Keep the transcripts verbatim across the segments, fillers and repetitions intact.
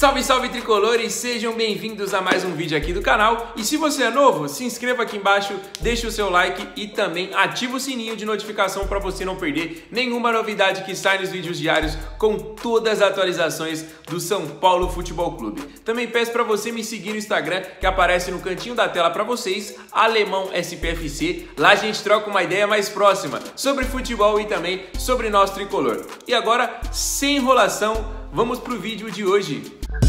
Salve, salve tricolores, sejam bem-vindos a mais um vídeo aqui do canal. E se você é novo, se inscreva aqui embaixo, deixe o seu like e também ativa o sininho de notificação para você não perder nenhuma novidade que sai nos vídeos diários com todas as atualizações do São Paulo Futebol Clube. Também peço para você me seguir no Instagram, que aparece no cantinho da tela para vocês, Alemão S P F C. Lá a gente troca uma ideia mais próxima sobre futebol e também sobre nosso tricolor. E agora, sem enrolação, vamos pro vídeo de hoje.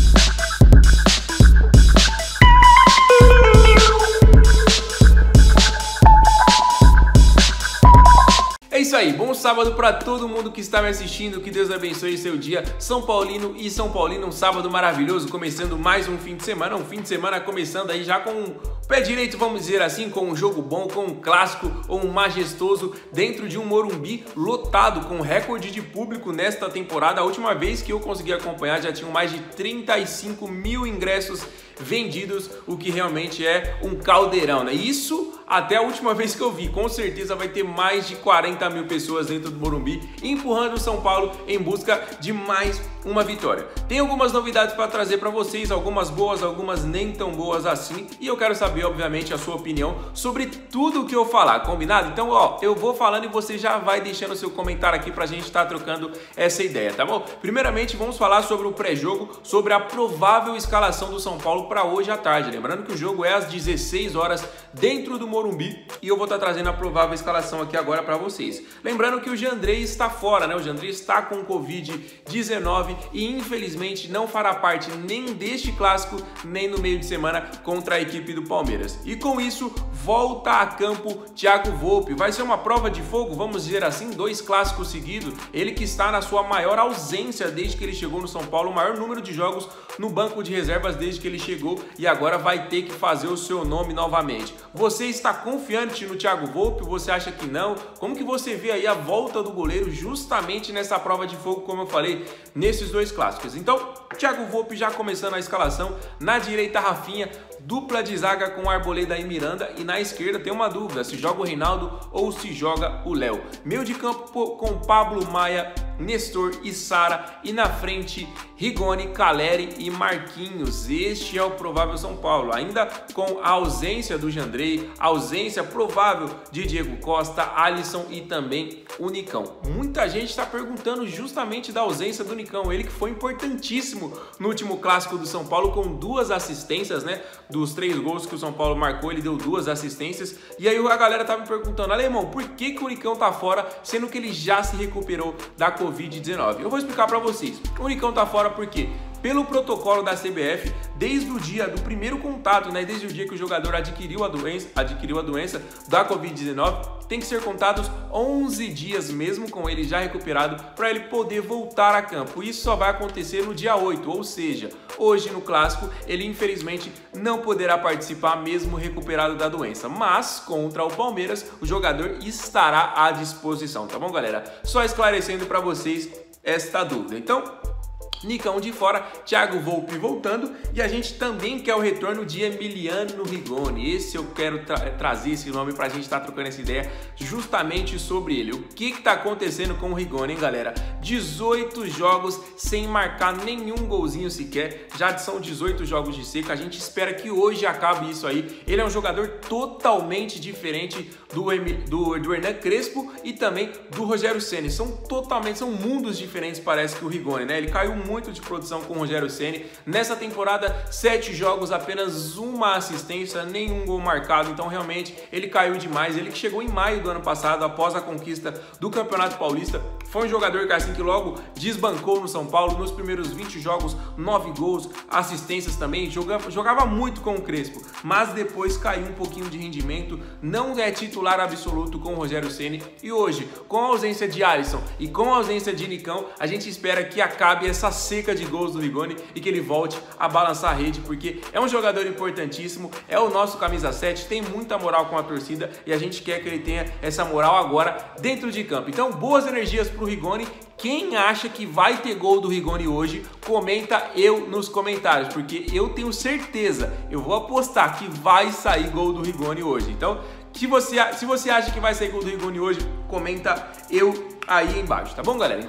É isso aí, bom sábado para todo mundo que está me assistindo, que Deus abençoe seu dia São Paulino e São Paulino, um sábado maravilhoso, começando mais um fim de semana, um fim de semana começando aí já com o pé direito, vamos dizer assim, com um jogo bom, com um clássico ou um majestoso dentro de um Morumbi lotado, com recorde de público nesta temporada. A última vez que eu consegui acompanhar já tinham mais de trinta e cinco mil ingressos vendidos, o que realmente é um caldeirão, né? Isso até a última vez que eu vi, com certeza vai ter mais de quarenta mil pessoas dentro do Morumbi, empurrando o São Paulo em busca de mais uma vitória. Tem algumas novidades para trazer para vocês, algumas boas, algumas nem tão boas assim, e eu quero saber, obviamente, a sua opinião sobre tudo o que eu falar, combinado? Então, ó, eu vou falando e você já vai deixando o seu comentário aqui pra gente estar trocando essa ideia, tá bom? Primeiramente, vamos falar sobre o pré-jogo, sobre a provável escalação do São Paulo para hoje à tarde. Lembrando que o jogo é às dezesseis horas dentro do Morumbi e eu vou estar trazendo a provável escalação aqui agora para vocês. Lembrando que o Jandrei está fora, né? O Jandrei está com covid dezenove e infelizmente não fará parte nem deste clássico, nem no meio de semana contra a equipe do Palmeiras. E com isso, volta a campo Thiago Volpi. Vai ser uma prova de fogo, vamos dizer assim, dois clássicos seguidos. Ele que está na sua maior ausência desde que ele chegou no São Paulo, o maior número de jogos no banco de reservas desde que ele chegou e agora vai ter que fazer o seu nome novamente. Você está confiante no Thiago Volpi? Você acha que não? Como que você vê aí a volta do goleiro justamente nessa prova de fogo, como eu falei, nesses dois clássicos? Então, Thiago Volpi já começando a escalação, na direita Rafinha, dupla de zaga com Arboleda e Miranda, e na esquerda tem uma dúvida, se joga o Reinaldo ou se joga o Léo. Meio de campo com Pablo Maia, Nestor e Sara, e na frente Rigoni, Caleri e Marquinhos. Este é o provável São Paulo, ainda com a ausência do Jandrei, a ausência provável de Diego Costa, Alisson e também o Nicão. Muita gente está perguntando justamente da ausência do Nicão, ele que foi importantíssimo no último clássico do São Paulo com duas assistências, né? Dos três gols que o São Paulo marcou, ele deu duas assistências. E aí a galera tá me perguntando, Alemão, por que que o Nicão tá fora, sendo que ele já se recuperou da covid dezenove? Eu vou explicar para vocês. O Nicão tá fora porque, pelo protocolo da C B F, desde o dia do primeiro contato, né, desde o dia que o jogador adquiriu a doença, adquiriu a doença da covid dezenove, tem que ser contados onze dias mesmo com ele já recuperado para ele poder voltar a campo. Isso só vai acontecer no dia oito, ou seja, hoje no clássico ele infelizmente não poderá participar mesmo recuperado da doença, mas contra o Palmeiras o jogador estará à disposição, tá bom, galera? Só esclarecendo para vocês esta dúvida. Então, Nicão de fora, Thiago Volpi voltando, e a gente também quer o retorno de Emiliano Rigoni. Esse eu quero tra trazer esse nome pra gente estar tá trocando essa ideia justamente sobre ele. O que que tá acontecendo com o Rigoni, hein, galera? dezoito jogos sem marcar nenhum golzinho sequer, já são dezoito jogos de seca. A gente espera que hoje acabe isso aí. Ele é um jogador totalmente diferente do, do, do Hernan Crespo e também do Rogério Ceni. São totalmente, são mundos diferentes, parece que o Rigoni, né? Ele caiu muito muito de produção com o Rogério Ceni. Nessa temporada, sete jogos, apenas uma assistência, nenhum gol marcado. Então, realmente, ele caiu demais. Ele que chegou em maio do ano passado, após a conquista do Campeonato Paulista. Foi um jogador que, assim que logo desbancou no São Paulo. Nos primeiros vinte jogos, nove gols, assistências também. Jogava, jogava muito com o Crespo, mas depois caiu um pouquinho de rendimento. Não é titular absoluto com o Rogério Ceni. E hoje, com a ausência de Alisson e com a ausência de Nicão, a gente espera que acabe essa seca de gols do Rigoni e que ele volte a balançar a rede, porque é um jogador importantíssimo, é o nosso camisa sete, tem muita moral com a torcida e a gente quer que ele tenha essa moral agora dentro de campo. Então, boas energias pro Rigoni. Quem acha que vai ter gol do Rigoni hoje, comenta eu nos comentários, porque eu tenho certeza, eu vou apostar que vai sair gol do Rigoni hoje. Então, se você, se você acha que vai sair gol do Rigoni hoje, comenta eu aí embaixo, tá bom, galera? Então,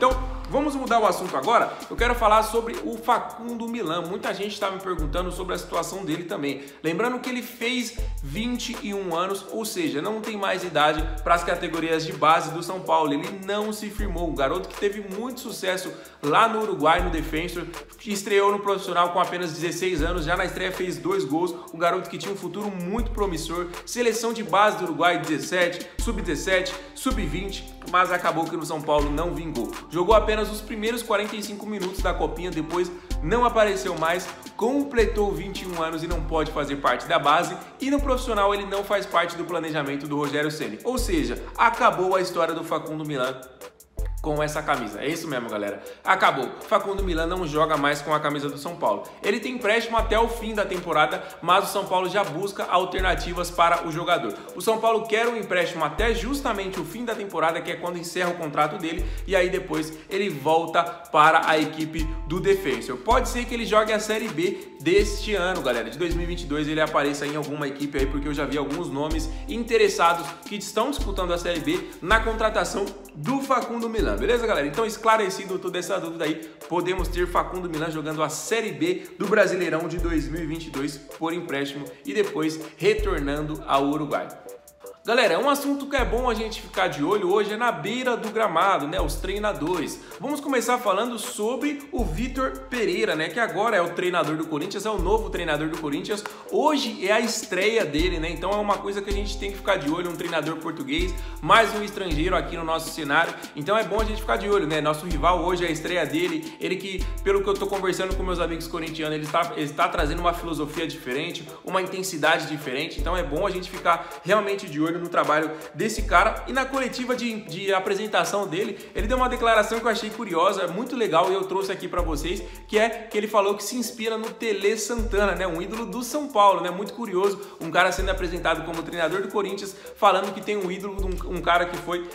Vamos mudar o assunto agora? Eu quero falar sobre o Facundo Milan. Muita gente está me perguntando sobre a situação dele também. Lembrando que ele fez vinte e um anos, ou seja, não tem mais idade para as categorias de base do São Paulo. Ele não se firmou. Um garoto que teve muito sucesso lá no Uruguai, no Defensor, que estreou no profissional com apenas dezesseis anos. Já na estreia fez dois gols. Um garoto que tinha um futuro muito promissor. Seleção de base do Uruguai, dezessete, sub dezessete, sub vinte, mas acabou que no São Paulo não vingou. Jogou apenas os primeiros quarenta e cinco minutos da Copinha, depois não apareceu mais, completou vinte e um anos e não pode fazer parte da base, e no profissional ele não faz parte do planejamento do Rogério Ceni. Ou seja, acabou a história do Facundo Milan com essa camisa. É isso mesmo, galera. Acabou. Facundo Milan não joga mais com a camisa do São Paulo. Ele tem empréstimo até o fim da temporada, mas o São Paulo já busca alternativas para o jogador. O São Paulo quer um empréstimo até justamente o fim da temporada, que é quando encerra o contrato dele, e aí depois ele volta para a equipe do Defensor. Pode ser que ele jogue a Série B deste ano, galera. De dois mil e vinte e dois ele apareça em alguma equipe aí, porque eu já vi alguns nomes interessados que estão disputando a Série B na contratação do Facundo Milan. Beleza, galera? Então, esclarecido toda essa dúvida aí, podemos ter Facundo Milan jogando a Série B do Brasileirão de dois mil e vinte e dois por empréstimo e depois retornando ao Uruguai. Galera, um assunto que é bom a gente ficar de olho hoje é na beira do gramado, né? Os treinadores. Vamos começar falando sobre o Vitor Pereira, né? Que agora é o treinador do Corinthians, é o novo treinador do Corinthians. Hoje é a estreia dele, né? Então é uma coisa que a gente tem que ficar de olho, um treinador português, mais um estrangeiro aqui no nosso cenário. Então é bom a gente ficar de olho, né? Nosso rival hoje é a estreia dele. Ele que, pelo que eu tô conversando com meus amigos corintianos, ele está, ele está trazendo uma filosofia diferente, uma intensidade diferente. Então é bom a gente ficar realmente de olho no trabalho desse cara. E na coletiva de, de apresentação dele, ele deu uma declaração que eu achei curiosa, muito legal, e eu trouxe aqui para vocês, que é que ele falou que se inspira no Tele Santana, né, um ídolo do São Paulo, né, muito curioso, um cara sendo apresentado como treinador do Corinthians, falando que tem um ídolo, um, um cara que foi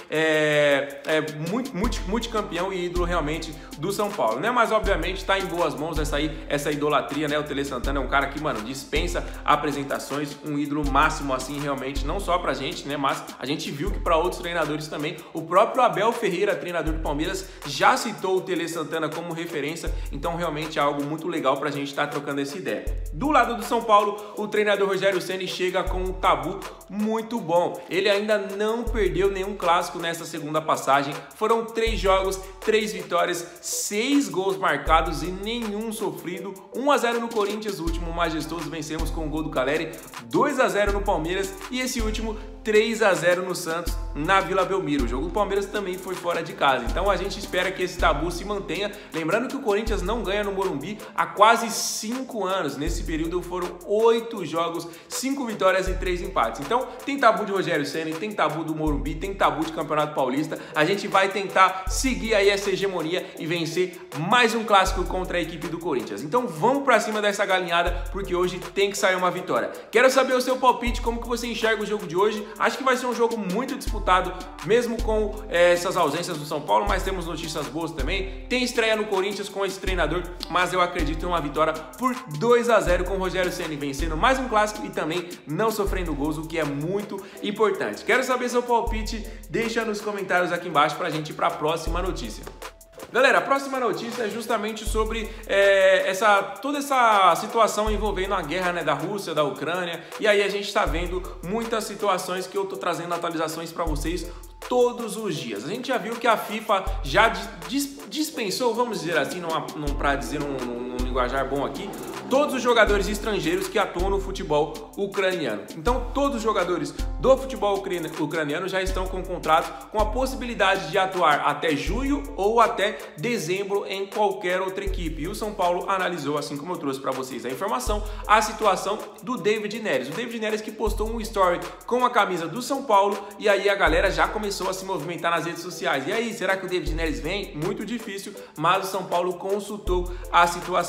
é, é, multi, multi, multicampeão e ídolo realmente do São Paulo, né, mas obviamente tá em boas mãos essa, aí, essa idolatria, né, o Tele Santana é um cara que, mano, dispensa apresentações, um ídolo máximo assim, realmente, não só pra gente, né, mas a gente viu que para outros treinadores também. O próprio Abel Ferreira, treinador do Palmeiras, já citou o Tele Santana como referência, então realmente é algo muito legal para a gente estar tá trocando essa ideia. Do lado do São Paulo, o treinador Rogério Ceni chega com um tabu muito bom. Ele ainda não perdeu nenhum clássico nessa segunda passagem. Foram três jogos, três vitórias, seis gols marcados e nenhum sofrido. um a zero no Corinthians, o último majestoso, vencemos com o gol do Caleri. dois a zero no Palmeiras e esse último três a zero no Santos, na Vila Belmiro. O jogo do Palmeiras também foi fora de casa. Então a gente espera que esse tabu se mantenha. Lembrando que o Corinthians não ganha no Morumbi há quase cinco anos. Nesse período foram oito jogos, cinco vitórias e três empates. Então tem tabu de Rogério Ceni, tem tabu do Morumbi, tem tabu de Campeonato Paulista. A gente vai tentar seguir aí essa hegemonia e vencer mais um clássico contra a equipe do Corinthians. Então vamos pra cima dessa galinhada, porque hoje tem que sair uma vitória. Quero saber o seu palpite, como que você enxerga o jogo de hoje. Acho que vai ser um jogo muito disputado, mesmo com é, essas ausências do São Paulo, mas temos notícias boas também. Tem estreia no Corinthians com esse treinador, mas eu acredito em uma vitória por dois a zero com o Rogério Ceni vencendo mais um clássico e também não sofrendo gols, o que é muito importante. Quero saber seu palpite, deixa nos comentários aqui embaixo pra gente ir pra próxima notícia. Galera, a próxima notícia é justamente sobre é, essa, toda essa situação envolvendo a guerra, né, da Rússia, da Ucrânia, e aí a gente está vendo muitas situações que eu tô trazendo atualizações para vocês todos os dias. A gente já viu que a FIFA já dis dispensou, vamos dizer assim, para dizer num, num, num linguajar bom aqui, todos os jogadores estrangeiros que atuam no futebol ucraniano. Então, todos os jogadores do futebol ucraniano já estão com contrato com a possibilidade de atuar até junho ou até dezembro em qualquer outra equipe. E o São Paulo analisou, assim como eu trouxe para vocês a informação, a situação do David Neres. O David Neres que postou um story com a camisa do São Paulo e aí a galera já começou a se movimentar nas redes sociais. E aí, será que o David Neres vem? Muito difícil, mas o São Paulo consultou a situação.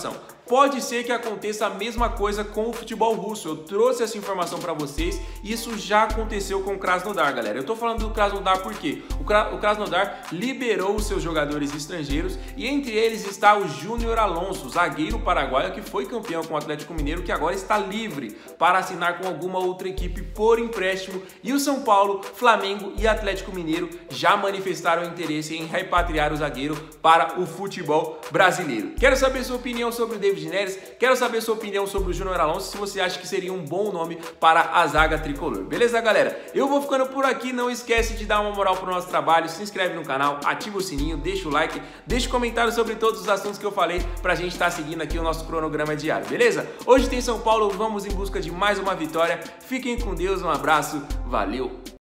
pode ser que aconteça a mesma coisa com o futebol russo. Eu trouxe essa informação para vocês e isso já aconteceu com o Krasnodar, galera. Eu tô falando do Krasnodar porque o, Kra o Krasnodar liberou os seus jogadores estrangeiros e entre eles está o Júnior Alonso, zagueiro paraguaio que foi campeão com o Atlético Mineiro, que agora está livre para assinar com alguma outra equipe por empréstimo. E o São Paulo, Flamengo e Atlético Mineiro já manifestaram interesse em repatriar o zagueiro para o futebol brasileiro. Quero saber sua opinião sobre o David Neres, quero saber sua opinião sobre o Júnior Alonso, se você acha que seria um bom nome para a zaga tricolor. Beleza, galera? Eu vou ficando por aqui, não esquece de dar uma moral pro nosso trabalho, se inscreve no canal, ativa o sininho, deixa o like, deixa um comentário sobre todos os assuntos que eu falei pra gente estar seguindo aqui o nosso cronograma diário, beleza? Hoje tem São Paulo, vamos em busca de mais uma vitória. Fiquem com Deus, um abraço, valeu!